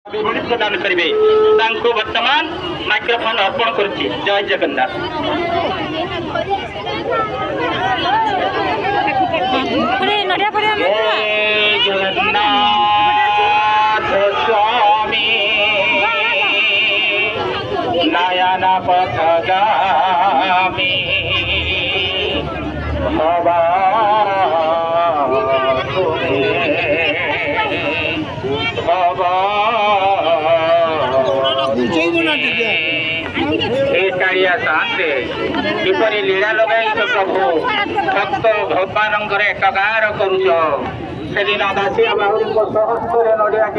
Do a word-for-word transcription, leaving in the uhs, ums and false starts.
प्रदान करेंगे वर्तमान माइक्रोफोन अर्पण करुच्ची। जय जगन्नाथ। जगन्नाथ स्वामी नयन पथगामी भवा शांति किपरि लीला लगाई प्रभु भक्त भगवान एकगार करुच से दिन दासिया बाहर सहस्त्र नड़िया